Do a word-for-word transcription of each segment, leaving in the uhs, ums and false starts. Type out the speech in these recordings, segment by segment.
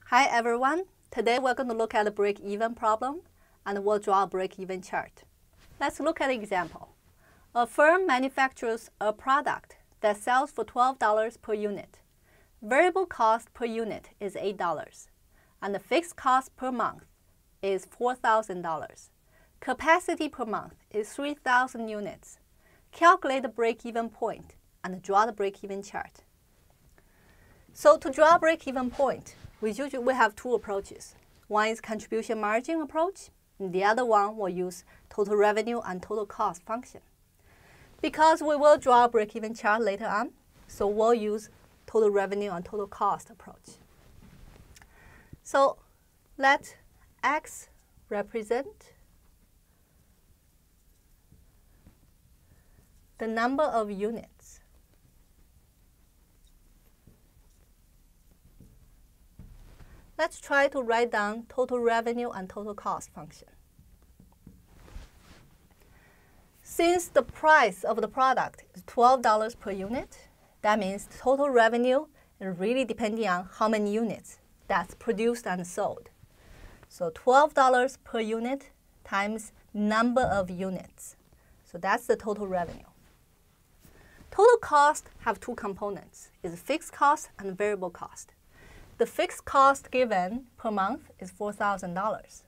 Hi everyone, today we're going to look at a break-even problem and we'll draw a break-even chart. Let's look at an example. A firm manufactures a product that sells for twelve dollars per unit. Variable cost per unit is eight dollars and the fixed cost per month is four thousand dollars. Capacity per month is three thousand units. Calculate the break-even point and draw the break-even chart. So to draw a break-even point, we usually we have two approaches. One is contribution margin approach, and the other one will use total revenue and total cost function. Because we will draw a break-even chart later on, so we'll use total revenue and total cost approach. So let X represent the number of units Let's try to write down total revenue and total cost function. Since the price of the product is twelve dollars per unit, that means total revenue is really depending on how many units that's produced and sold. So twelve dollars per unit times number of units. So that's the total revenue. Total cost have two components, is fixed cost and variable cost. The fixed cost given per month is four thousand dollars.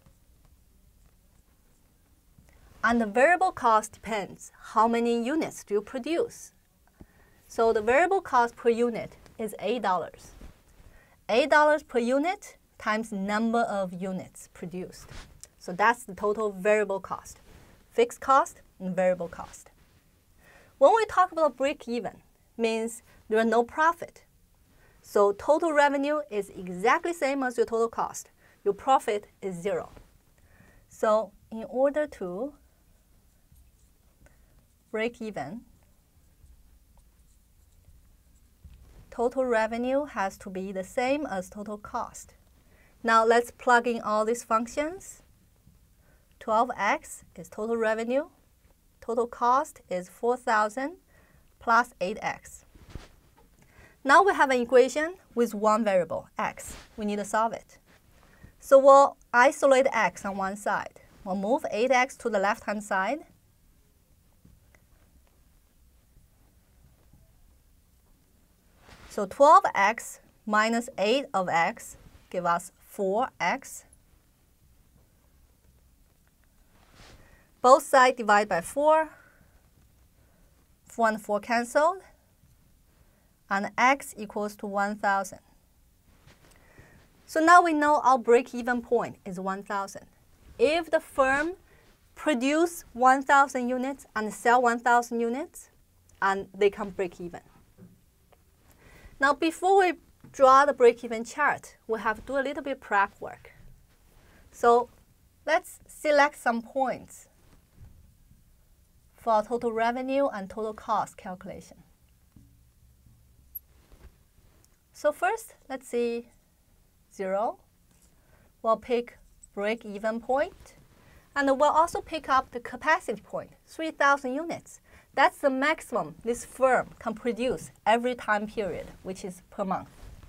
And the variable cost depends how many units do you produce. So the variable cost per unit is eight dollars. eight dollars per unit times number of units produced. So that's the total variable cost. Fixed cost and variable cost. When we talk about break-even, means there are no profit. So total revenue is exactly same as your total cost. Your profit is zero. So in order to break even, total revenue has to be the same as total cost. Now let's plug in all these functions. twelve x is total revenue. Total cost is four thousand plus eight x. Now we have an equation with one variable, x. We need to solve it. So we'll isolate x on one side. We'll move eight x to the left-hand side. So twelve x minus eight of x give us four x. Both sides divide by four. four and four canceled. And x equals to one thousand. So now we know our break-even point is one thousand. If the firm produce one thousand units and sell one thousand units, and they can break even. Now before we draw the break-even chart, we have to do a little bit of prep work. So let's select some points for total revenue and total cost calculation. So first, let's see zero. We'll pick break-even point. And we'll also pick up the capacity point, three thousand units. That's the maximum this firm can produce every time period, which is per month.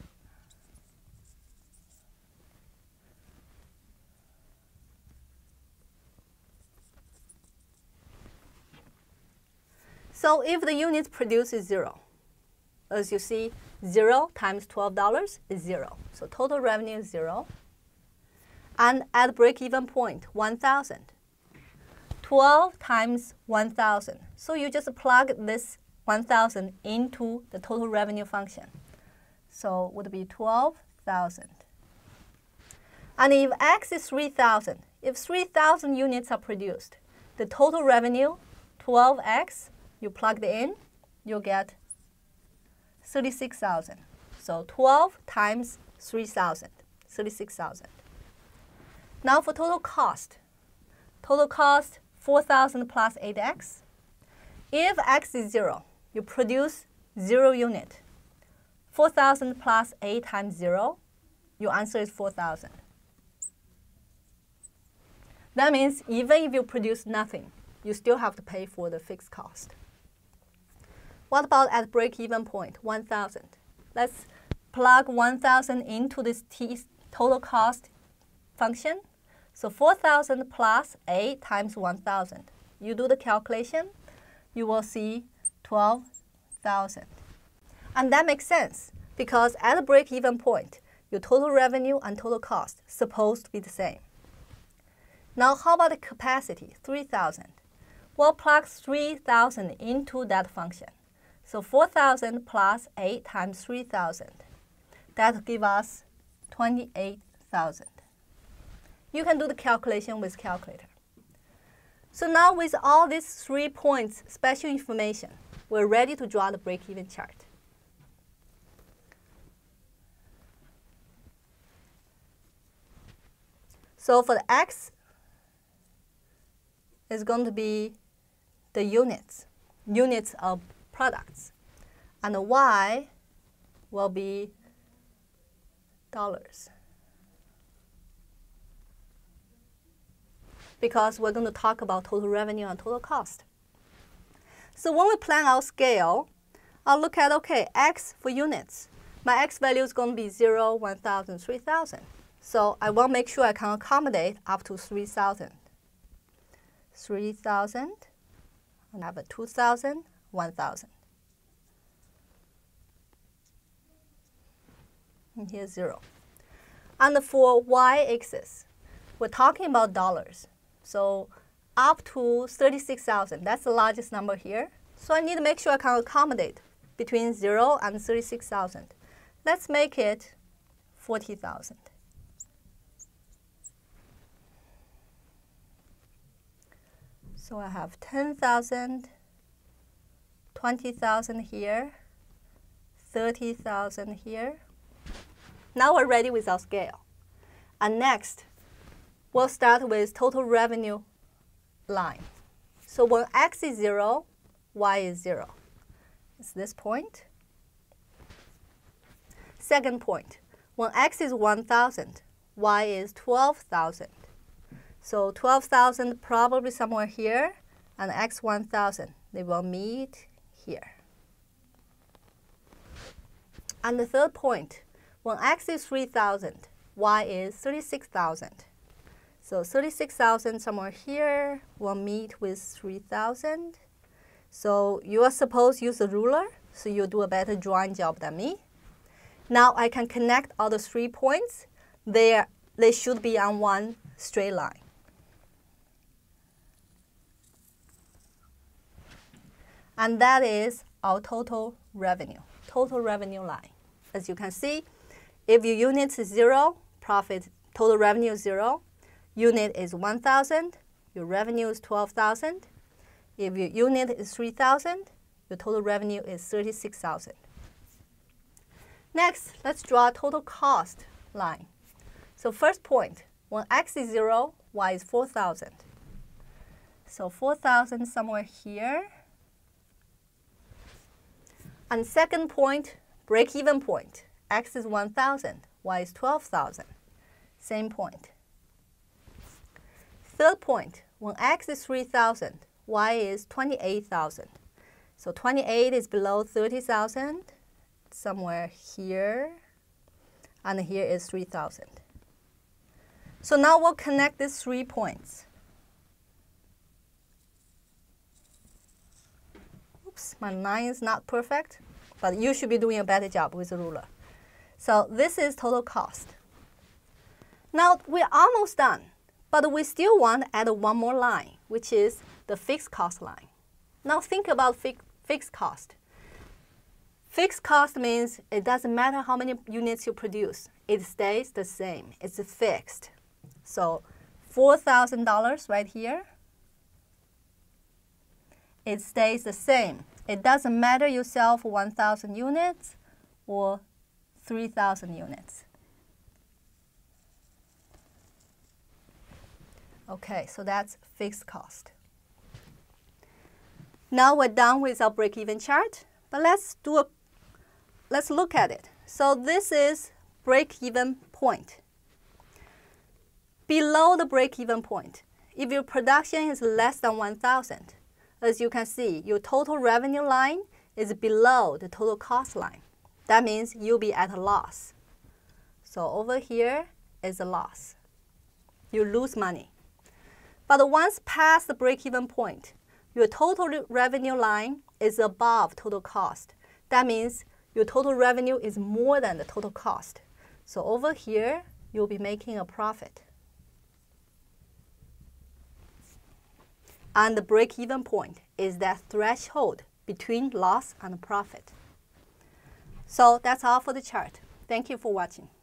So if the units produced is zero, as you see, zero times twelve dollars is zero. So total revenue is zero. And at break-even point, one thousand. twelve times one thousand. So you just plug this one thousand into the total revenue function. So it would be twelve thousand. And if x is three thousand, if three thousand units are produced, the total revenue, twelve x, you plug it in, you'll get thirty-six thousand. So twelve times three thousand, thirty-six thousand. Now for total cost. Total cost, four thousand plus eight x. If x is zero, you produce zero unit. four thousand plus eight times zero, your answer is four thousand. That means even if you produce nothing, you still have to pay for the fixed cost. What about at break-even point, one thousand? Let's plug one thousand into this t total cost function. So four thousand plus eight times one thousand. You do the calculation, you will see twelve thousand. And that makes sense because at the break-even point, your total revenue and total cost supposed to be the same. Now how about the capacity, three thousand? We'll plug three thousand into that function. So four thousand plus eight times three thousand. That will give us twenty-eight thousand. You can do the calculation with calculator. So now with all these three points, special information, we're ready to draw the break-even chart. So for the X, it's going to be the units, units of products. And the Y will be dollars. Because we're going to talk about total revenue and total cost. So when we plan our scale, I'll look at, okay, X for units. My X value is going to be zero, one thousand, three thousand. So I want to make sure I can accommodate up to three thousand. three thousand, and I have a two thousand, one thousand. And here's zero. And for Y-axis, we're talking about dollars. So up to thirty-six thousand, that's the largest number here. So I need to make sure I can accommodate between zero and thirty-six thousand. Let's make it forty thousand. So I have ten thousand, twenty thousand here, thirty thousand here. Now we're ready with our scale. And next, we'll start with total revenue line. So when X is zero, Y is zero. It's this point. Second point, when X is one thousand, Y is twelve thousand. So twelve thousand probably somewhere here, and X one thousand, they will meet here. And the third point, when X is three thousand, Y is thirty-six thousand. So thirty-six thousand somewhere here will meet with three thousand. So you are supposed to use a ruler, so you'll do a better drawing job than me. Now I can connect all the three points. They, are, they should be on one straight line. And that is our total revenue, total revenue line. As you can see, if your unit is zero, profit, total revenue is zero. Unit is one thousand, your revenue is twelve thousand. If your unit is three thousand, your total revenue is thirty-six thousand. Next, let's draw a total cost line. So first point, when X is zero, Y is four thousand. So four thousand somewhere here. And second point, break-even point. X is one thousand, Y is twelve thousand. Same point. Third point, when X is three thousand, Y is twenty-eight thousand. So twenty-eight is below thirty thousand, somewhere here, and here is three thousand. So now we'll connect these three points. Oops, my line is not perfect, but you should be doing a better job with the ruler. So this is total cost. Now we're almost done, but we still want to add one more line, which is the fixed cost line. Now think about fi fixed cost. Fixed cost means it doesn't matter how many units you produce. It stays the same. It's fixed. So four thousand dollars right here. It stays the same. It doesn't matter you sell for one thousand units or three thousand units. Okay, so that's fixed cost. Now we're done with our break-even chart, but let's do a let's look at it. So this is break-even point. Below the break-even point, if your production is less than one thousand, as you can see, your total revenue line is below the total cost line. That means you'll be at a loss. So over here, is a loss. You lose money. But once past the break-even point, your total revenue line is above total cost. That means your total revenue is more than the total cost. So over here, you'll be making a profit. And the break-even point is that threshold between loss and profit. So that's all for the chart. Thank you for watching.